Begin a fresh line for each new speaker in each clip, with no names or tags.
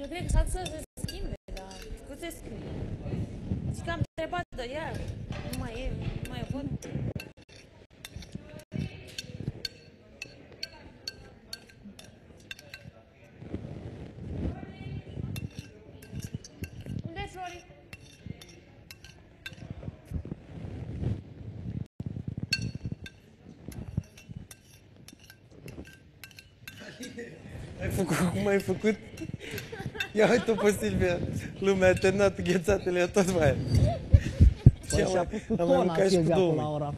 cred că s-a dus să se schimbe, dar cum se scrie? Și că am întrebat de ea, nu mai e, nu mai e vot. Unde e Flori?
Ai făcut cum ai făcut? Ia uite-o pe Silvia. Lumea a terminat ghețatele, tot mai e.
Păi și-a pus cu tona Silvia până la ora.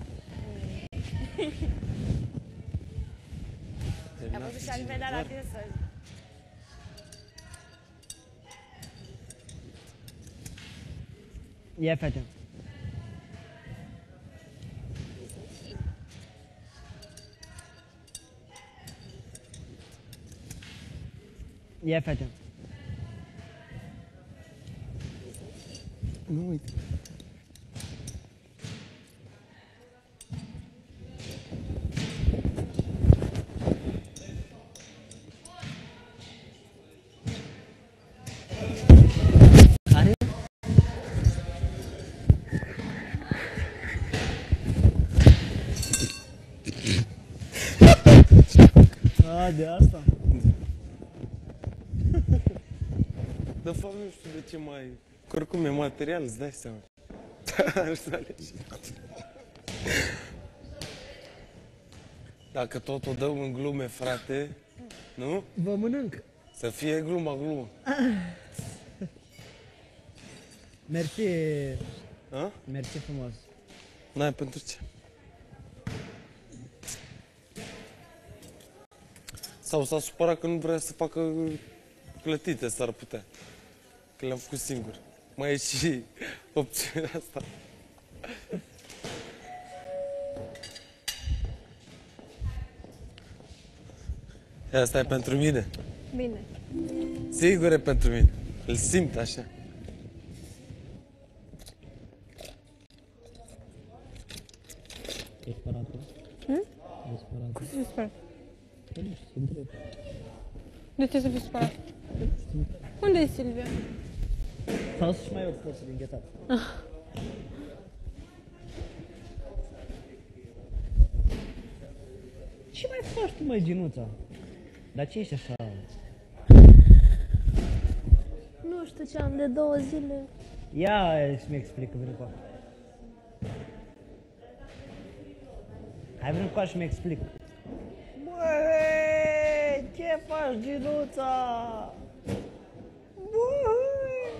A văzut și a nivelat la tine să...
Ia fete. Ia fete.
Nu uite.
Care? A, de asta?
De fapt nu știu de ce mai... Că oricum e material, îți dai seama. Nu știu alegi. Dacă tot o dăm în glume, frate, nu?
Vă mănânc.
Să fie glumă.
Mersi.
A?
Mersi frumos.
N-ai pentru ce? Sau s-a supărat că nu vrea să facă plătite, s-ar putea. Că le-am făcut singur. Mai e și opțiunea asta. Asta e pentru mine.
Bine.
Sigur e pentru mine. Îl simt așa.
E spărată? E spărată?
Cum se spune?
Nu știu, să întreb.
De ce să fii supărat? Unde e Silvia?
Sau să-și mai iau poțul din ghetat. Ce mai faci tu, măi, Ginuța? Dar ce ești așa?
Nu știu ce am de 2 zile.
Ia și-mi explică, vine cu hai, vine cu și-mi explic. Băi, ce faci, Ginuța? Băi!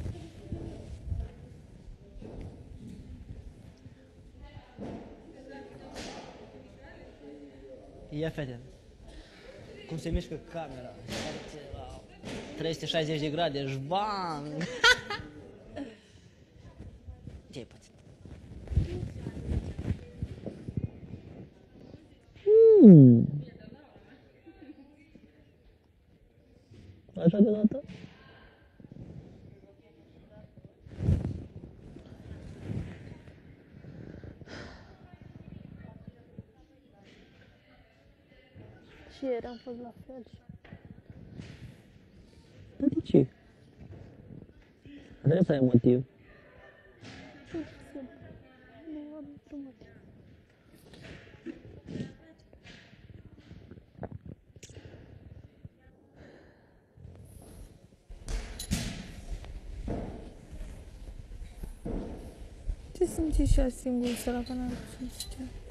Ia fete, cum se mișcă camera, 360 de grade, jbang! Ce-ai pățit? Așa de dată?
Și ieri am fost la fel.
Dar de ce? Trebuie să ai motiv.
Nu am niciun motiv. Ce simți și ea singur, săraca, n-are ce.